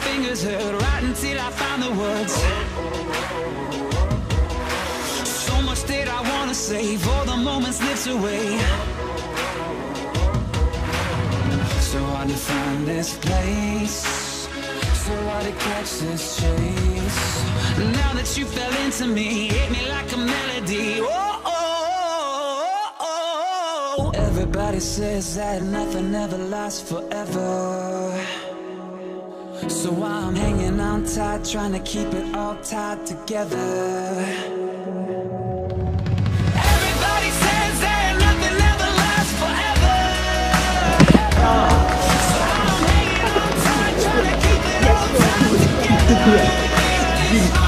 fingers hurt right until I found the words. So much that I wanna say, for the moment slips away. So hard to find this place, so hard to catch this chase. Now that you fell into me, hit me like a melody. Oh, oh, oh, oh. Everybody says that nothing ever lasts forever, so I'm hanging on tight, trying to keep it all tied together. Everybody says that nothing ever lasts forever, so I'm hanging on tight, trying to keep it all tied together.